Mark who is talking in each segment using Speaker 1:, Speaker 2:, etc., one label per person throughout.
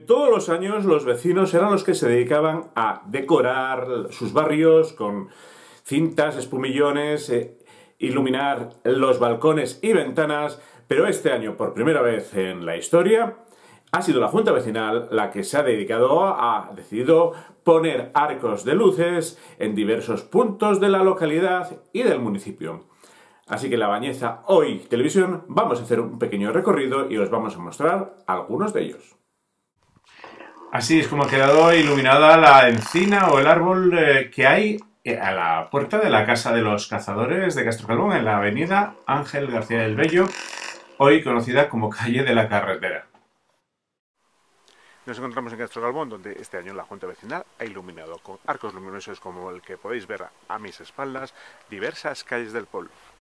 Speaker 1: Todos los años los vecinos eran los que se dedicaban a decorar sus barrios con cintas, espumillones, iluminar los balcones y ventanas, pero este año, por primera vez en la historia, ha sido la Junta Vecinal la que se ha decidido poner arcos de luces en diversos puntos de la localidad y del municipio. Así que en La Bañeza Hoy Televisión vamos a hacer un pequeño recorrido y os vamos a mostrar algunos de ellos. Así es como ha quedado iluminada la encina o el árbol que hay a la puerta de la Casa de los Cazadores de Castro Calvón, en la avenida Ángel García del Bello, hoy conocida como Calle de la Carretera. Nos encontramos en Castro Calvón, donde este año la Junta Vecinal ha iluminado con arcos luminosos como el que podéis ver a mis espaldas diversas calles del pueblo.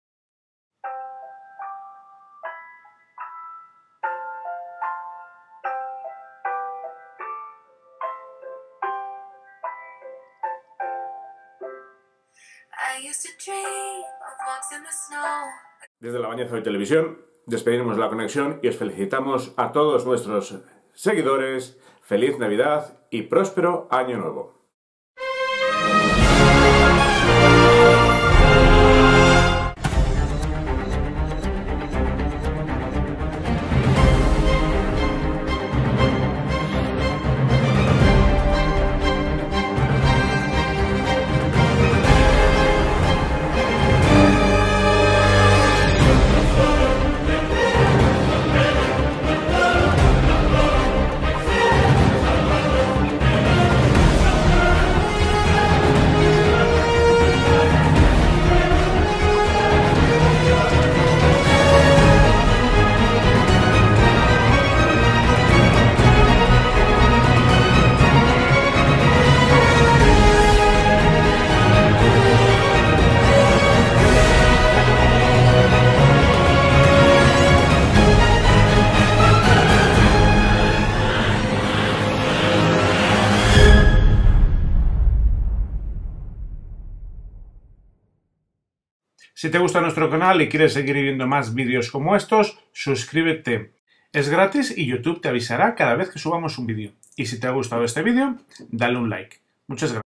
Speaker 1: Desde La Bañeza Hoy Televisión despedimos la conexión y os felicitamos a todos nuestros seguidores. Feliz Navidad y próspero Año Nuevo. Si te gusta nuestro canal y quieres seguir viendo más vídeos como estos, suscríbete. Es gratis y YouTube te avisará cada vez que subamos un vídeo. Y si te ha gustado este vídeo, dale un like. Muchas gracias.